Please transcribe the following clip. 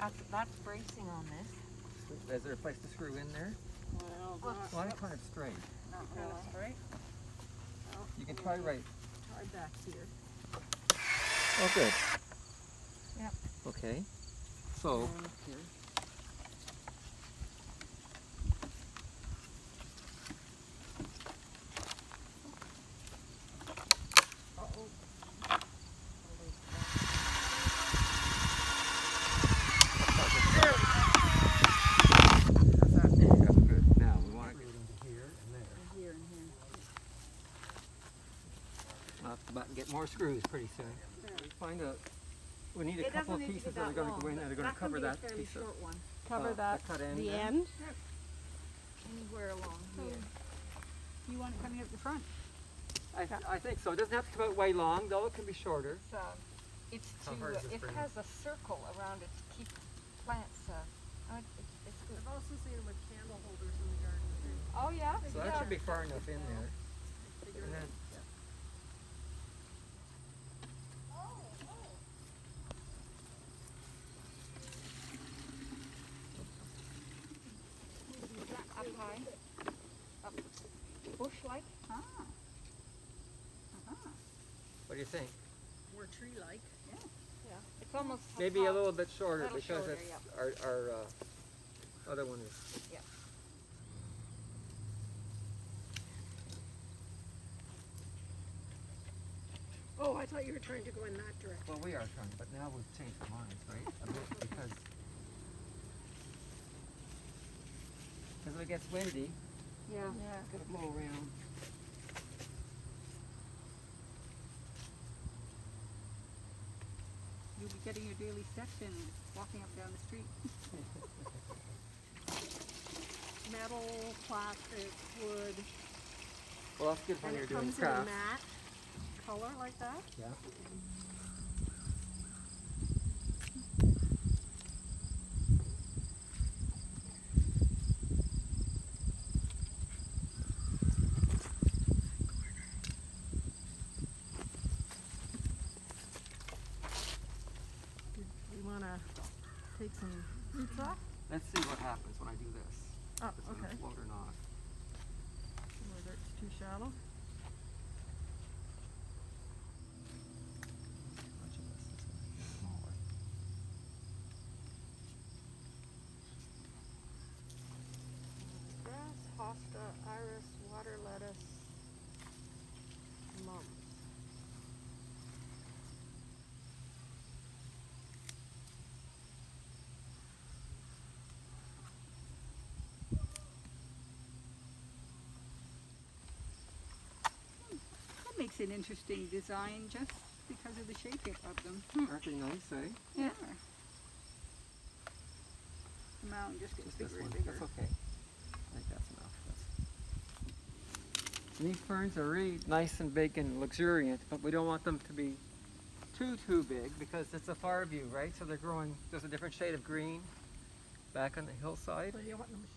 That's bracing on this. Is there a place to screw in there? Well, Well, I'm kind of straight. Not kind really. of straight. You can try right. Try back here. Oh, good. Yep. Okay. So, Here. that's good. Now we want to Here and here. off the button, get more screws pretty soon. Find a. We need a It couple of doesn't need to pieces be that are that going long, to go in and are going to cover that piece of short one. Cover that, the cut end. the there. end. Anywhere along here. You want it coming up the front? I think so. It doesn't have to come out way long, though. It can be shorter. It's How to, hard is this it for you? has a circle around it to keep plants, it's good. I've also seen them with candle holders in the garden too. Oh yeah? So that should be far enough in there. And then, Up high? Up bush-like? what do you think? More tree-like. Yeah. It's almost Maybe a little bit shorter Little because shorter, it's our other one is. Yeah. Oh, I thought you were trying to go in that direction. Well, we are trying, but now we've changed our minds, right? A bit because if it gets windy, Yeah. it's gonna blow around. You'll be getting your daily steps in walking up and down the street. Metal, plastic, wood, Well, that's good when and you're it doing comes in a crafts. matte color like that. Yeah. We want to take some roots off. Let's see what happens when I do this. Oh, If it's gonna okay. float or not. Whether it's too shallow. Much of this is gonna get smaller. Grass, hosta, iris, water lettuce, mums. That makes an interesting design just because of the shape of them. Aren't they nice, eh? Yeah. The mountain just gets Just this bigger one. and bigger. That's okay. I think that's enough. And these ferns are really nice and big and luxuriant, but we don't want them to be too big because it's a far view, right? So they're growing, there's a different shade of green back on the hillside. So you want them